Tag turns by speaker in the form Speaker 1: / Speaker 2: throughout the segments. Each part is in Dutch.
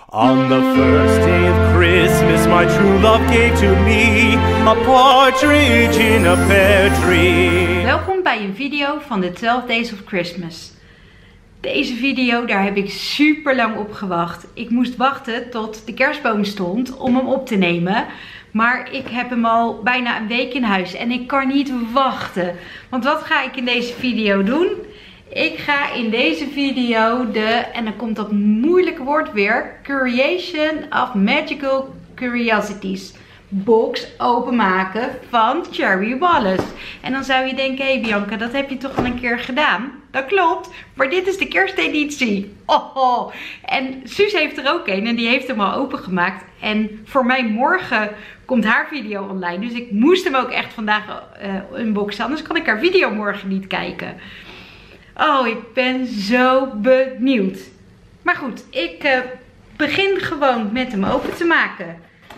Speaker 1: On the first day of Christmas, my true love gave to me a partridge in a pear tree.
Speaker 2: Welkom bij een video van de 12 Days of Christmas. Deze video, daar heb ik super lang op gewacht. Ik moest wachten tot de kerstboom stond om hem op te nemen. Maar ik heb hem al bijna een week in huis en ik kan niet wachten. Want wat ga ik in deze video doen? Ik ga in deze video en dan komt dat moeilijke woord weer, Creation of Magical Curiosities box openmaken van Cherry Wallace. En dan zou je denken, hé Bianca, dat heb je toch al een keer gedaan? Dat klopt, maar dit is de kersteditie. Oh. En Suus heeft er ook een en die heeft hem al opengemaakt. En voor mij morgen komt haar video online. Dus ik moest hem ook echt vandaag unboxen, anders kan ik haar video morgen niet kijken. Oh, ik ben zo benieuwd. Maar goed, ik begin gewoon met hem open te maken.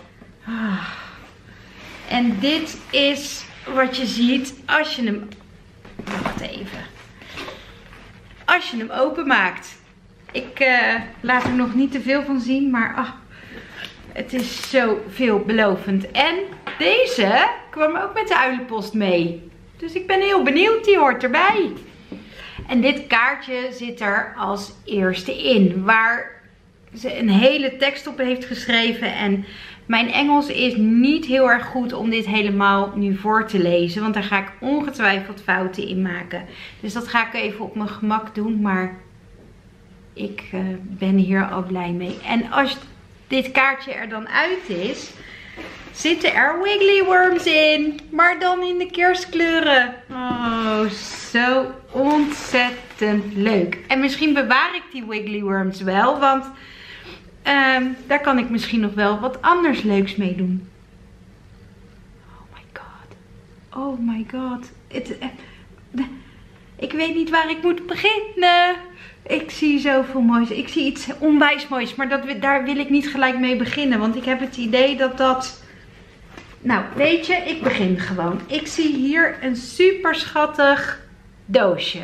Speaker 2: En dit is wat je ziet als je hem... Wacht even. Als je hem openmaakt. Ik laat er nog niet te veel van zien, maar het is zo veelbelovend. En deze kwam ook met de uilenpost mee. Dus ik ben heel benieuwd, die hoort erbij. En dit kaartje zit er als eerste in, waar ze een hele tekst op heeft geschreven. En mijn Engels is niet heel erg goed om dit helemaal nu voor te lezen, want daar ga ik ongetwijfeld fouten in maken. Dus dat ga ik even op mijn gemak doen, maar ik ben hier al blij mee. En als dit kaartje er dan uit is, zitten er wiggly worms in, maar dan in de kerstkleuren. Oh, zo ontzettend leuk. En misschien bewaar ik die wiggly worms wel, want daar kan ik misschien nog wel wat anders leuks mee doen. Oh my god. Oh my god. Ik weet niet waar ik moet beginnen. Ik zie zoveel moois. Ik zie iets onwijs moois, maar daar wil ik niet gelijk mee beginnen, want ik heb het idee dat... Nou, weet je, ik begin gewoon. Ik zie hier een super schattig doosje.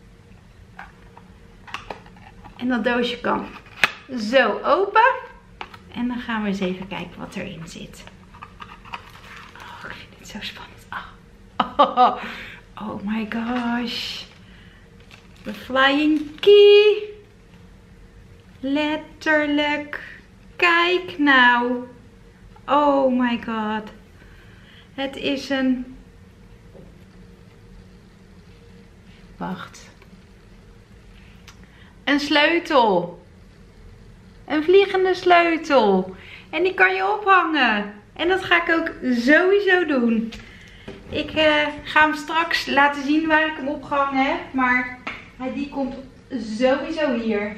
Speaker 2: En dat doosje kan zo open. En dan gaan we eens even kijken wat erin zit. Oh, ik vind het zo spannend. Oh my gosh. De flying key. Letterlijk. Kijk nou. Oh my god. Het is een... Wacht. Een sleutel. Een vliegende sleutel. En die kan je ophangen. En dat ga ik ook sowieso doen. Ik ga hem straks laten zien waar ik hem opgehangen heb. Maar die komt sowieso hier.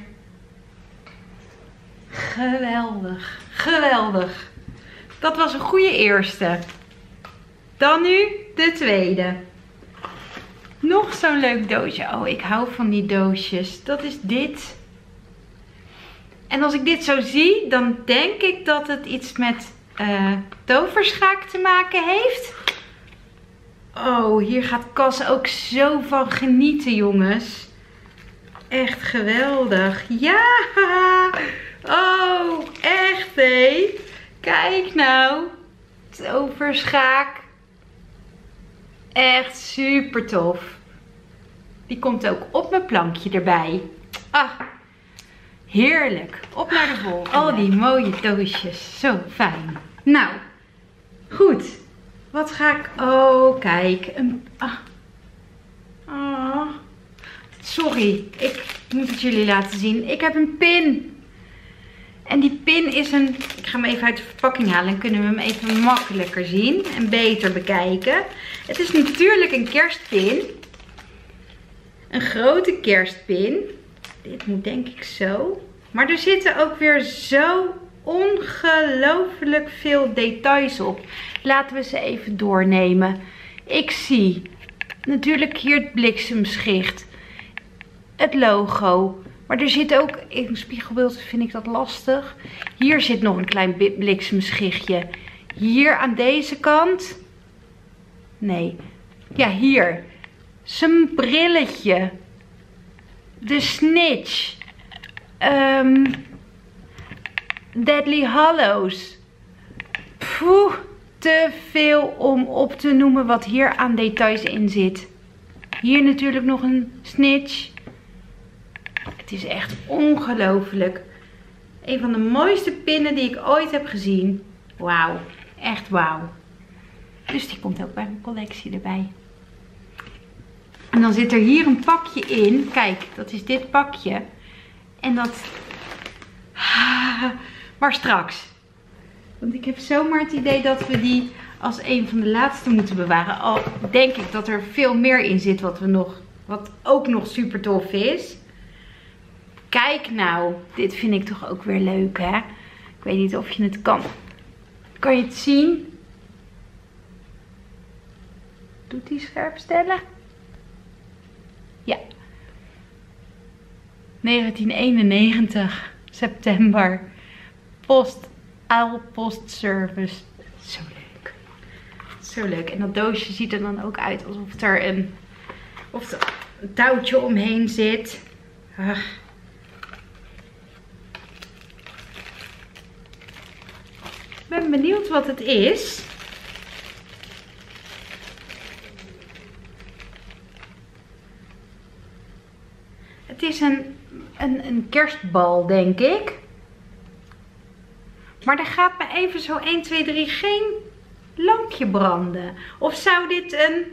Speaker 2: Geweldig. Geweldig. Dat was een goede eerste. Dan nu de tweede. Nog zo'n leuk doosje. Oh, ik hou van die doosjes. Dat is dit. En als ik dit zo zie, dan denk ik dat het iets met toverschaak te maken heeft. Oh, hier gaat Cas ook zo van genieten, jongens. Echt geweldig. Ja! Oh, echt hé. Kijk nou. Toverschaak. Echt super tof. Die komt ook op mijn plankje erbij. Heerlijk. Op naar de volgende. Al die mooie doosjes. Zo fijn. Nou, goed. Wat ga ik... Oh, kijk. Sorry. Ik moet het jullie laten zien. Ik heb een pin. En die pin is een... Ik ga hem even uit de verpakking halen. Dan kunnen we hem even makkelijker zien. En beter bekijken. Het is natuurlijk een kerstpin. Een grote kerstpin. Dit moet denk ik zo. Maar er zitten ook weer zo ongelooflijk veel details op. Laten we ze even doornemen. Ik zie natuurlijk hier het bliksemschicht. Het logo. Maar er zit ook, in een spiegelbeeld vind ik dat lastig. Hier zit nog een klein bliksemschichtje. Hier aan deze kant. Nee. Ja, hier. Zijn brilletje. De snitch. Deathly Hallows. Poeh, te veel om op te noemen wat hier aan details in zit. Hier natuurlijk nog een snitch. Het is echt ongelooflijk. Een van de mooiste pinnen die ik ooit heb gezien. Wauw, echt wauw. Dus die komt ook bij mijn collectie erbij. En dan zit er hier een pakje in. Kijk, dat is dit pakje. En dat... Maar straks. Want ik heb zomaar het idee dat we die als een van de laatste moeten bewaren. Al denk ik dat er veel meer in zit wat ook nog super tof is. Kijk nou, dit vind ik toch ook weer leuk, hè? Ik weet niet of je het kan. Kan je het zien? Doet die scherp stellen? Ja. 1991, september. Postservice. Zo leuk. Zo leuk. En dat doosje ziet er dan ook uit alsof er een touwtje omheen zit. Ik ben benieuwd wat het is. Het is een kerstbal, denk ik. Maar er gaat me even zo 1, 2, 3 geen lampje branden. Of zou dit een...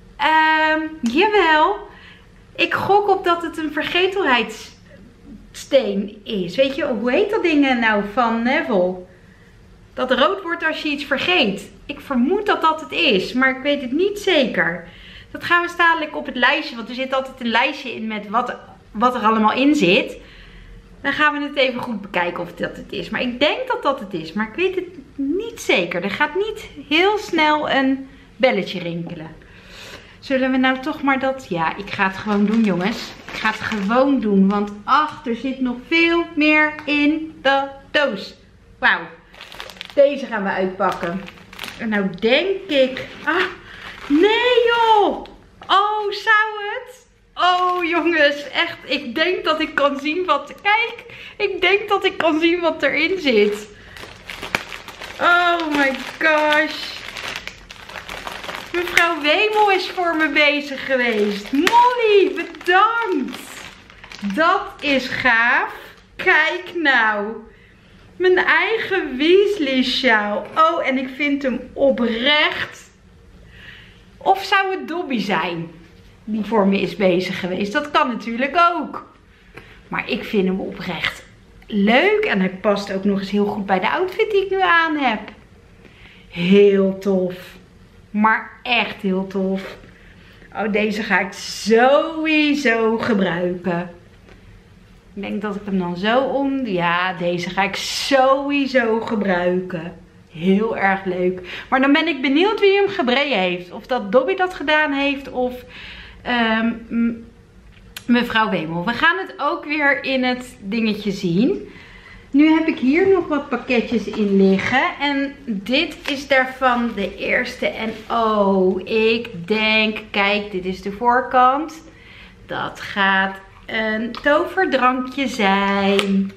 Speaker 2: jawel. Ik gok op dat het een vergetelheidssteen is. Weet je, hoe heet dat ding nou van Neville? Dat rood wordt als je iets vergeet. Ik vermoed dat dat het is, maar ik weet het niet zeker. Dat gaan we dadelijk op het lijstje, want er zit altijd een lijstje in met wat er allemaal in zit. Dan gaan we het even goed bekijken of dat het is. Maar ik denk dat dat het is, maar ik weet het niet zeker. Er gaat niet heel snel een belletje rinkelen. Zullen we nou toch maar dat... Ja, ik ga het gewoon doen, jongens. Ik ga het gewoon doen, want ach, er zit nog veel meer in de doos. Wauw. Deze gaan we uitpakken. En nou denk ik... Ah, nee joh! Oh, zou het? Oh jongens, echt. Ik denk dat ik kan zien wat... Kijk, ik denk dat ik kan zien wat erin zit. Oh my gosh. Mevrouw Wemel is voor me bezig geweest. Molly, bedankt. Dat is gaaf. Kijk nou. Mijn eigen Weasley sjaal. Oh, en ik vind hem oprecht. Of zou het Dobby zijn die voor me is bezig geweest? Dat kan natuurlijk ook. Maar ik vind hem oprecht leuk. En hij past ook nog eens heel goed bij de outfit die ik nu aan heb. Heel tof. Maar echt heel tof. Oh, deze ga ik sowieso gebruiken. Ik denk dat ik hem dan zo om... Ja, deze ga ik sowieso gebruiken. Heel erg leuk. Maar dan ben ik benieuwd wie hem gebreien heeft. Of dat Dobby dat gedaan heeft of mevrouw Wemel. We gaan het ook weer in het dingetje zien. Nu heb ik hier nog wat pakketjes in liggen. En dit is daarvan de eerste. En oh, ik denk... Kijk, dit is de voorkant. Dat gaat een toverdrankje zijn.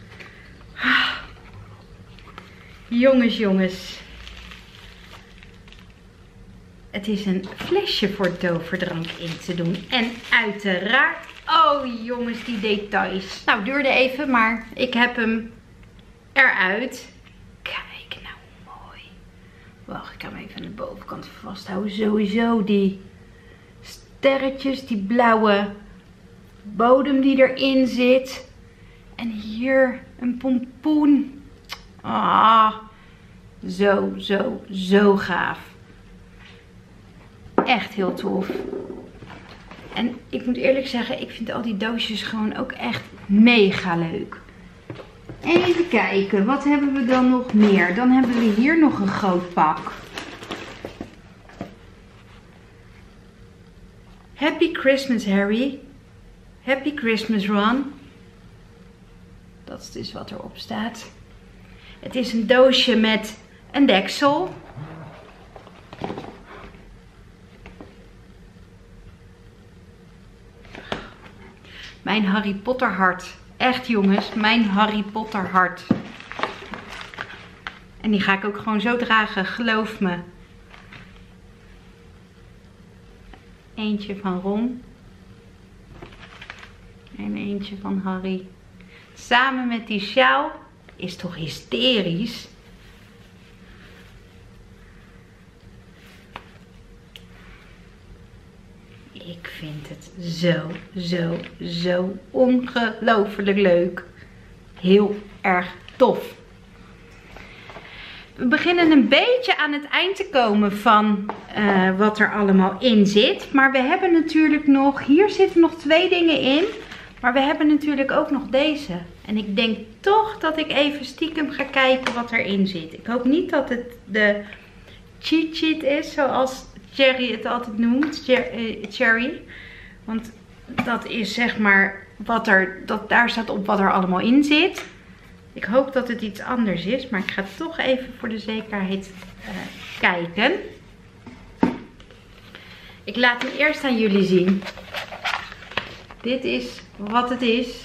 Speaker 2: Jongens, jongens. Het is een flesje voor toverdrank in te doen. En uiteraard... Oh jongens, die details. Nou, duurde even, maar ik heb hem eruit. Kijk nou, mooi. Wacht, ik ga hem even aan de bovenkant vasthouden. Sowieso die sterretjes, die blauwe bodem die erin zit. En hier een pompoen. Ah, zo gaaf. Echt heel tof. En ik moet eerlijk zeggen, ik vind al die doosjes gewoon ook echt mega leuk. Even kijken, wat hebben we dan nog meer? Dan hebben we hier nog een groot pak. Happy Christmas, Harry. Happy Christmas, Ron. Dat is dus wat erop staat. Het is een doosje met een deksel. Mijn Harry Potter hart. Echt jongens, mijn Harry Potter hart. En die ga ik ook gewoon zo dragen, geloof me. Eentje van Ron. En eentje van Harry. Samen met die sjaal. Is toch hysterisch? Ik vind het zo ongelooflijk leuk. Heel erg tof. We beginnen een beetje aan het eind te komen van wat er allemaal in zit. Maar we hebben natuurlijk nog, hier zitten nog 2 dingen in. Maar we hebben natuurlijk ook nog deze. En ik denk toch dat ik even stiekem ga kijken wat erin zit. Ik hoop niet dat het de cheat sheet is, zoals Cherry het altijd noemt. Cherry. Want dat is zeg maar wat er, daar staat op wat er allemaal in zit. Ik hoop dat het iets anders is, maar ik ga toch even voor de zekerheid kijken. Ik laat hem eerst aan jullie zien. Dit is wat het is.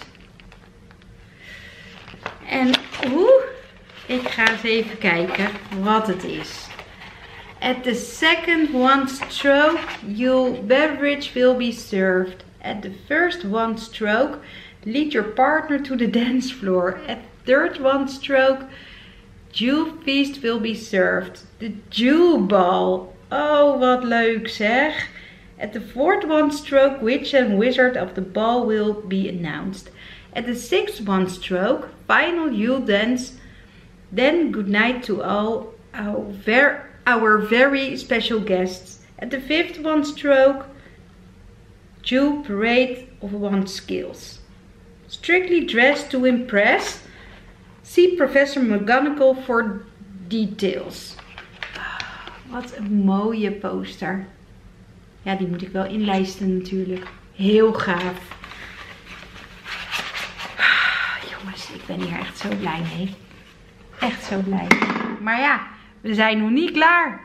Speaker 2: En ik ga eens even kijken wat het is. At the second one stroke, your beverage will be served. At the first one stroke, lead your partner to the dance floor. At the third one stroke, Jewel feast will be served. The Jewel ball. Oh, wat leuk zeg. At the fourth one stroke, witch and wizard of the ball will be announced. At the sixth one stroke, final Jewel dance. Then good night to all our very special guests. At the fifth one stroke, Jewel parade of one's skills. Strictly dressed to impress. See Professor McGonagall for details. Wat een mooie poster. Ja, die moet ik wel inlijsten natuurlijk. Heel gaaf. Jongens, ik ben hier echt zo blij mee. Echt zo blij. Maar ja, we zijn nog niet klaar.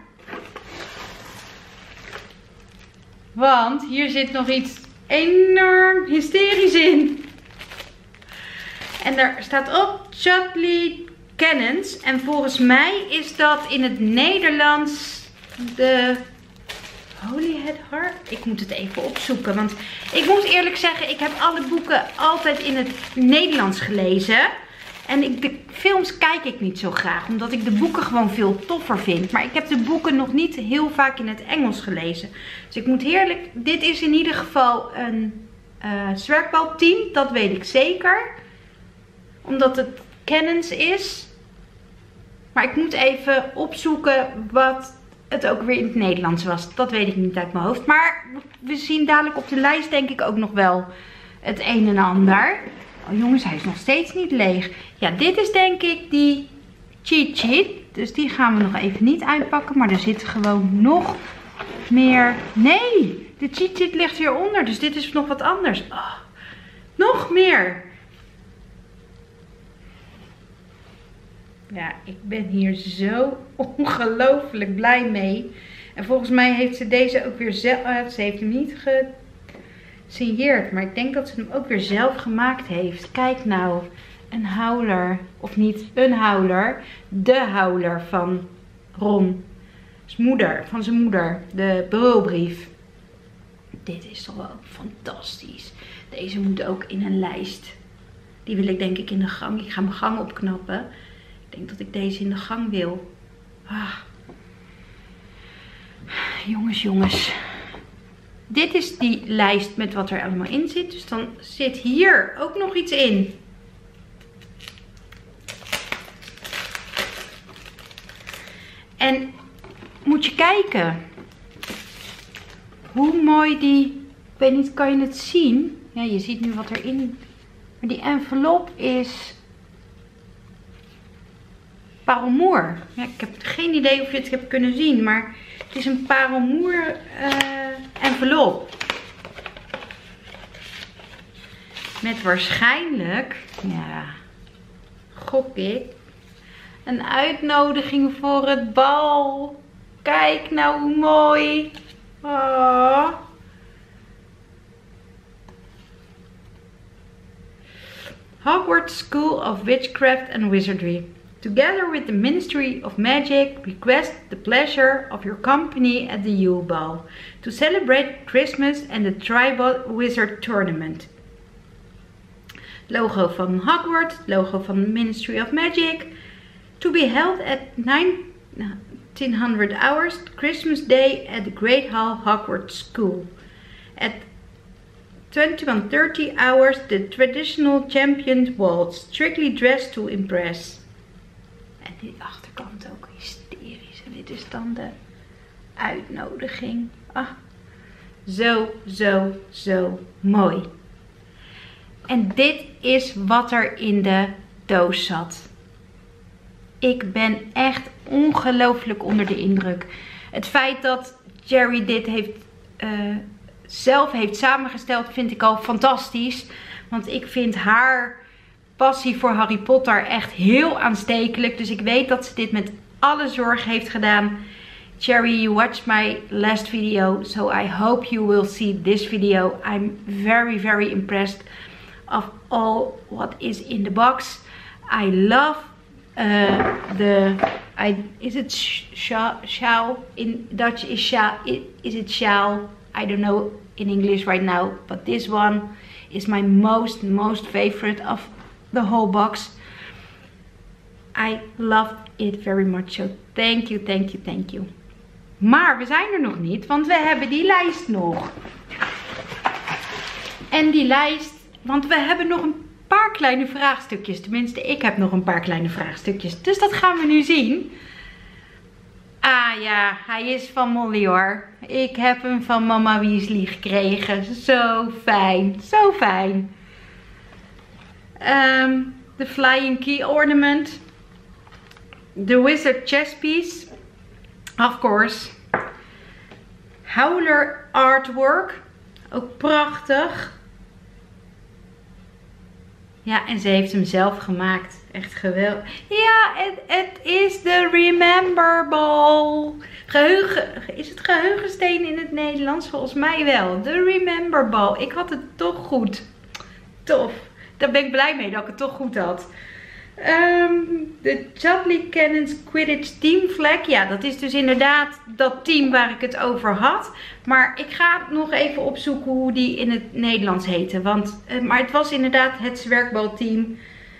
Speaker 2: Want hier zit nog iets enorm hysterisch in. En daar staat op Chudley Cannons. En volgens mij is dat in het Nederlands de Holyhead Heart. Ik moet het even opzoeken. Want ik moet eerlijk zeggen, ik heb alle boeken altijd in het Nederlands gelezen. En de films kijk ik niet zo graag. Omdat ik de boeken gewoon veel toffer vind. Maar ik heb de boeken nog niet heel vaak in het Engels gelezen. Dus ik moet heerlijk. Dit is in ieder geval een zwerkbalteam. Dat weet ik zeker. Omdat het Cannons is. Maar ik moet even opzoeken wat het ook weer in het Nederlands was. Dat weet ik niet uit mijn hoofd. Maar we zien dadelijk op de lijst denk ik ook nog wel het een en ander. Oh jongens, hij is nog steeds niet leeg. Ja, dit is denk ik die cheat sheet. Dus die gaan we nog even niet uitpakken. Maar er zit gewoon nog meer. Nee, de cheat sheet ligt hieronder. Dus dit is nog wat anders. Oh, nog meer. Ja, ik ben hier zo ongelooflijk blij mee. En volgens mij heeft ze deze ook weer zelf. Ze heeft hem niet gesigneerd. Maar ik denk dat ze hem ook weer zelf gemaakt heeft. Kijk nou. Een houler. Of niet een houler. De houler van Ron. Van zijn moeder. De bureaubrief. Dit is toch wel fantastisch. Deze moet ook in een lijst. Die wil ik denk ik in de gang. Ik ga mijn gang opknappen. Ik denk dat ik deze in de gang wil. Ah. Jongens. Dit is die lijst met wat er allemaal in zit. Dus dan zit hier ook nog iets in. En moet je kijken. Hoe mooi die... Ik weet niet, kan je het zien? Ja, je ziet nu wat erin... Maar die envelop is... parelmoer. Ja, ik heb geen idee of je het hebt kunnen zien. Maar het is een parelmoer envelop. Met waarschijnlijk... Ja, gok ik... een uitnodiging voor het bal. Kijk nou hoe mooi. Oh. Hogwarts School of Witchcraft and Wizardry. Together with the Ministry of Magic, request the pleasure of your company at the Yule Ball to celebrate Christmas and the Tribal Wizard Tournament. Logo van Hogwarts, logo van the Ministry of Magic. To be held at 1900 hours, Christmas Day at the Great Hall Hogwarts School. At 21:30 hours, the traditional champion waltz, strictly dressed to impress. En die achterkant ook hysterisch. En dit is dan de uitnodiging. Ah, zo mooi. En dit is wat er in de doos zat. Ik ben echt ongelooflijk onder de indruk. Het feit dat Jerry dit zelf heeft samengesteld vind ik al fantastisch. Want ik vind haar passie voor Harry Potter echt heel aanstekelijk. Dus ik weet dat ze dit met alle zorg heeft gedaan. Cherry, you watched my last video, so I hope you will see this video. I'm very impressed of all what is in the box. I love is it sjaal? In Dutch is sjaal. Is it sjaal? I don't know in English right now, but this one is my most favorite of the whole box. I loved it very much, so thank you. Maar we zijn er nog niet, want we hebben die lijst nog. En die lijst, want we hebben nog een paar kleine vraagstukjes. Tenminste, ik heb nog een paar kleine vraagstukjes. Dus dat gaan we nu zien. Ah ja, hij is van Molly hoor. Ik heb hem van Mama Weasley gekregen. Zo fijn, zo fijn. The Flying Key Ornament. The Wizard Chess Piece. Of course. Howler Artwork. Ook prachtig. Ja, en ze heeft hem zelf gemaakt. Echt geweldig. Ja, het is de Remember Ball. Is het geheugensteen in het Nederlands? Volgens mij wel. De Remember Ball. Ik had het toch goed. Tof. Daar ben ik blij mee dat ik het toch goed had. De Chudley Cannons Quidditch Team Flag. Ja, dat is dus inderdaad dat team waar ik het over had. Maar ik ga nog even opzoeken hoe die in het Nederlands heette. Maar het was inderdaad het zwerkbalteam.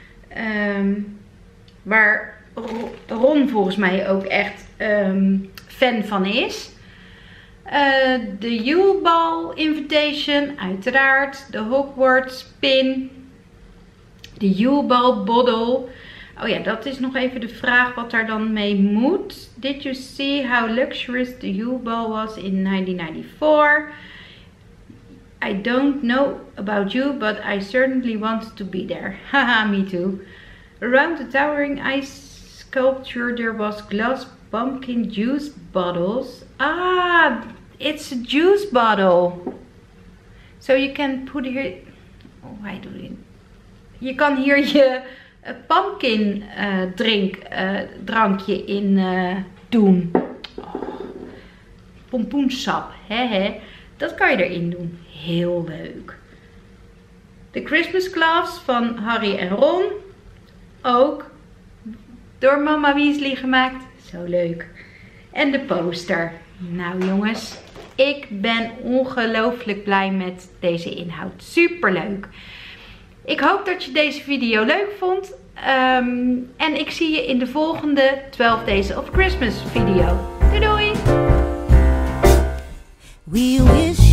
Speaker 2: Waar Ron volgens mij ook echt fan van is. De Yule Ball Invitation, uiteraard. De Hogwarts Pin. De Yule Ball Bottle. Oh ja, dat is nog even de vraag wat daar dan mee moet. Did you see how luxurious the Yule Ball was in 1994? I don't know about you, but I certainly wanted to be there. Haha, me too. Around the towering ice sculpture there was glass pumpkin juice bottles. Ah, it's a juice bottle. So you can put here... Oh, why do you... Je kan hier je pumpkin drankje in doen. Oh, pompoensap. Dat kan je erin doen. Heel leuk. De Christmas Gloves van Harry en Ron. Ook door Mama Weasley gemaakt. Zo leuk. En de poster. Nou jongens, ik ben ongelooflijk blij met deze inhoud. Super leuk. Ik hoop dat je deze video leuk vond. En ik zie je in de volgende 12 Days of Christmas video. Doei doei!
Speaker 3: We wish